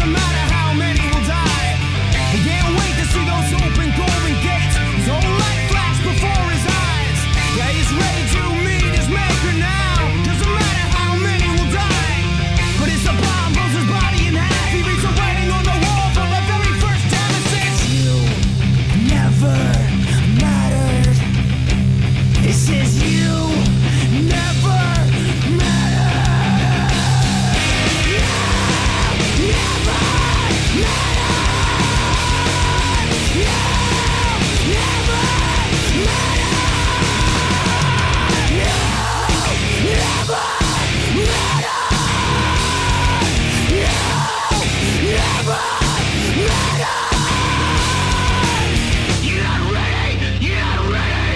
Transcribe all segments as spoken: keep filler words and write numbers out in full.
Doesn't matter how many will die. He can't wait to see those open golden gates. His whole life flashed before his eyes. Yeah, he's ready to meet his maker now. Doesn't matter how many will die. But it's a bomb blows his body in half. He reads the writing on the wall for the very first time and says, "You never mattered." It says you never mattered. You never mattered. You never mattered. You never mattered. You never mattered. You're not ready. You're not ready.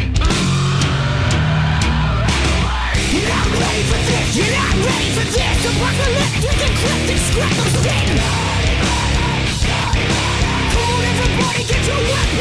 You're not ready for this. You're not ready for this. Apocalyptic, eclectic, scrap of sin. Come on, everybody, get your weapons.